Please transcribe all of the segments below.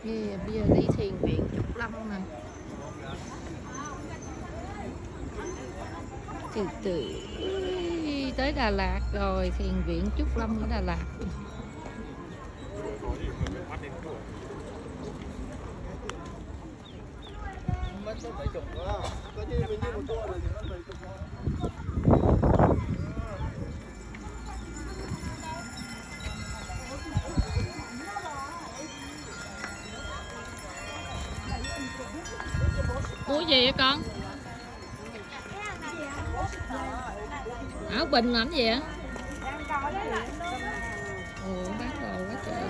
Bây giờ đi thiền viện Trúc Lâm nè. Từ từ tới Đà Lạt rồi, thiền viện Trúc Lâm ở Đà Lạt. Mua gì vậy con? Áo Bình làm gì vậy? Ồ, bán đồ quá trời.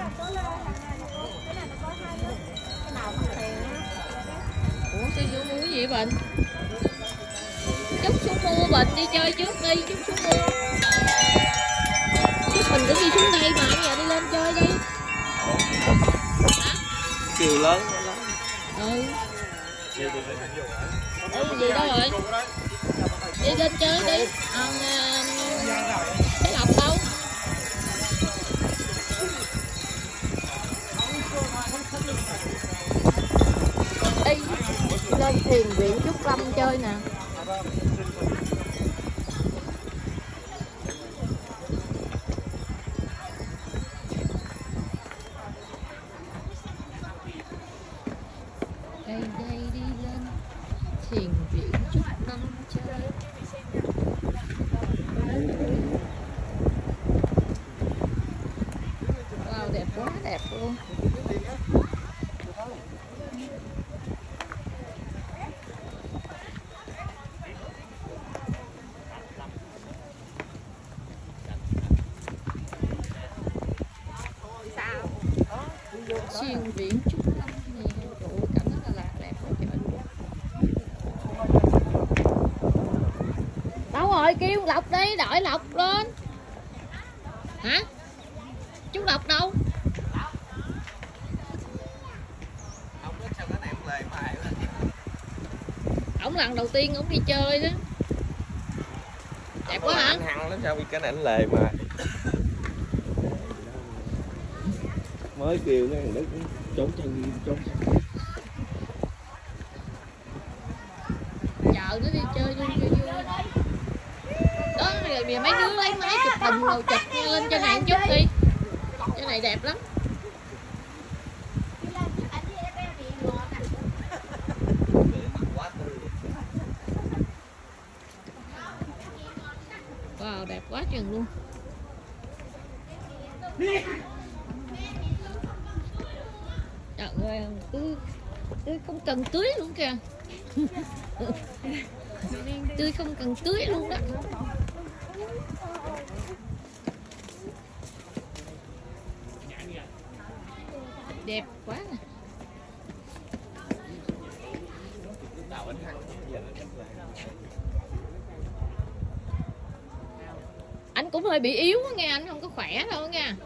Ủa sao vô mua gì vậy Bình? Chút xuống mua Bình, đi chơi trước đi, chút xuống mua. Chút Bình cứ đi xuống đây mà, bây giờ đi lên chơi đi. Hả? Chiều lớn lắm. Ừ. Gì đâu rồi? Đi lên chơi đi. Cái Lộc đâu? Đi lên thiền viện Trúc Lâm chơi nè. Đây đi lên thiền viện Trúc Lâm chơi. Wow, đẹp quá đẹp luôn. Thiền viện Trúc Lâm nè, chỗ cảnh rất là lạc đẹp quá trời luôn. Đâu rồi, kêu Lộc đi, đợi Lộc lên. Hả? Chú Lộc đâu? Ổng lần đầu tiên ổng đi chơi đó. Đẹp quá hả? Anh Hằng nó sao bị cái ảnh lề mà. Mới kêu cái thằng Đức trốn chân trốn. Chờ nó đi chơi vui vui. Đó rồi mấy đứa lấy máy chụp hình rồi chụp lên cho này một chút đi. Cái này đẹp lắm. Wow, đẹp quá chừng luôn. Trời ơi, tươi không cần tưới luôn kìa. Tươi không cần tưới luôn đó. Đẹp quá nè. Anh cũng hơi bị yếu quá nghe, anh không có khỏe đâu nha.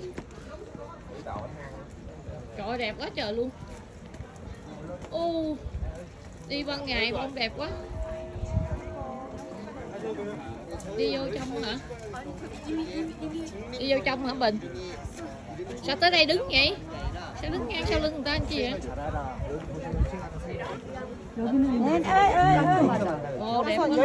Trời ơi, đẹp quá trời luôn. Ô, đi ban ngày mà không đẹp quá. Đi vô trong hả? Đi vô trong hả Bình? Sao tới đây đứng vậy? Sao đứng ngang sau lưng người ta anh chị vậy? Ồ, đẹp quá.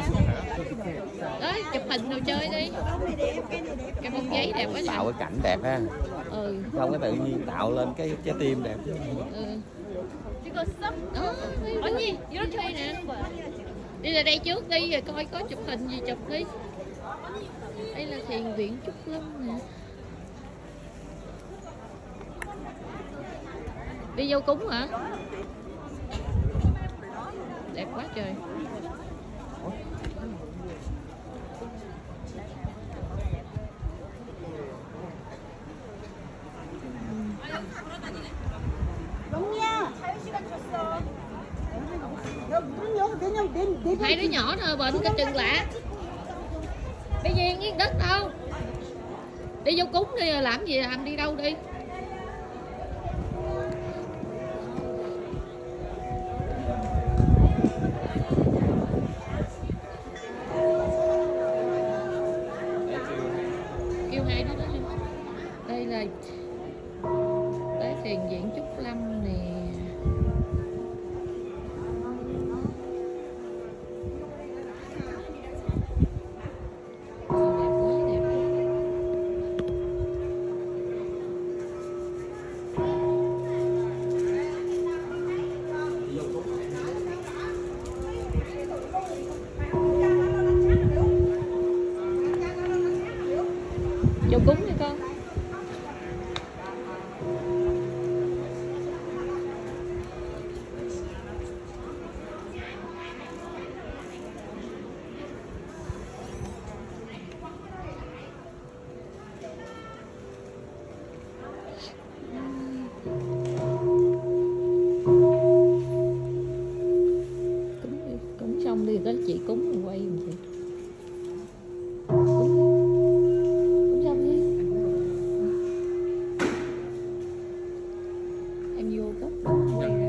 Đấy, chụp hình rồi chơi đi. Cái bông giấy đẹp quá. Tạo cái cảnh đẹp ha. Ừ. Không cái tự nhiên tạo lên cái trái tim đẹp. Ừ. Đó, đi đây nè. Đi ra đây trước đi rồi coi có chụp hình gì chụp đi. Đây là thiền viện Trúc Lâm nè. Đi vô cúng hả? Đẹp quá trời. Hai đứa nhỏ thôi bệnh cái chừng lạ. Bây giờ cái đất đâu? Đi vô cúng đi rồi làm gì làm, đi đâu đi? Kêu hai đứa đó đi. Đây là Thiền viện Trúc Lâm nè. Vô cúng đi con. Cúng xong đi tới chị cúng rồi quay giùm chị. Cúng xong đi. Em vô góc đó quay ra.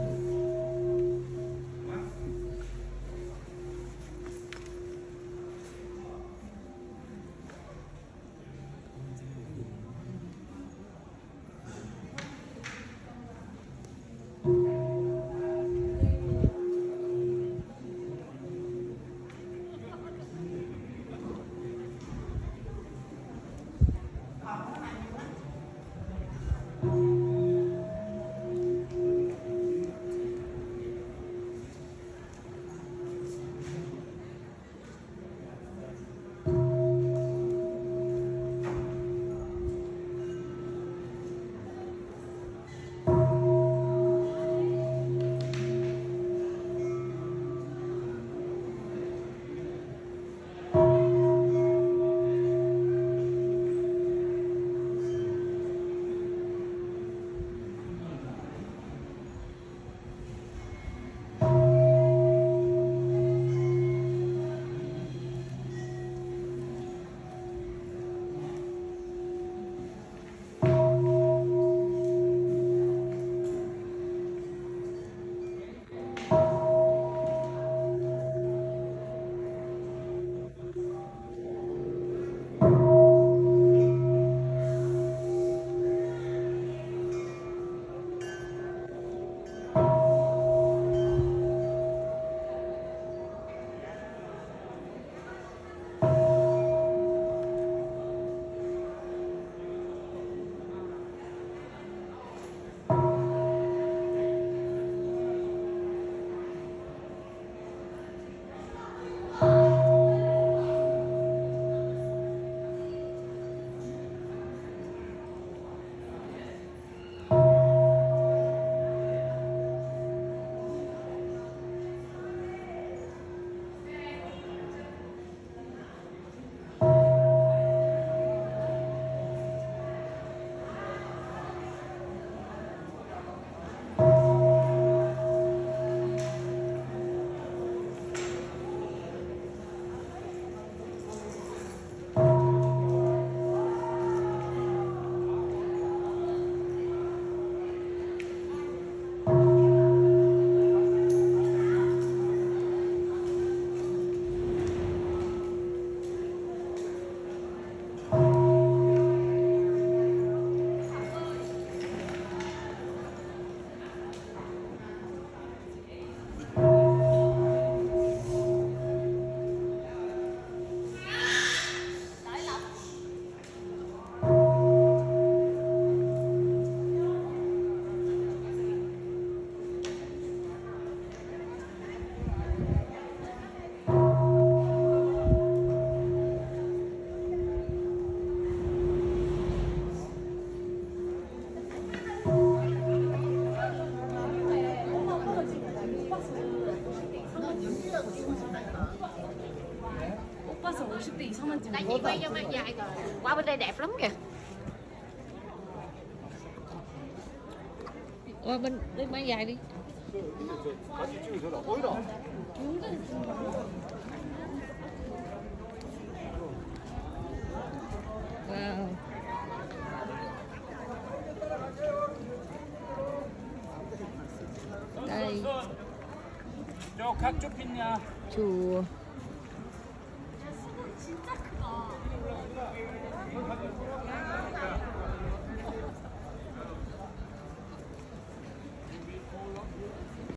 Tại chị quay cho mang dài rồi. Qua bên đây đẹp lắm kìa. Qua bên đi mang dài đi. Wow. Đây. 저 각종 핀냐? Chùa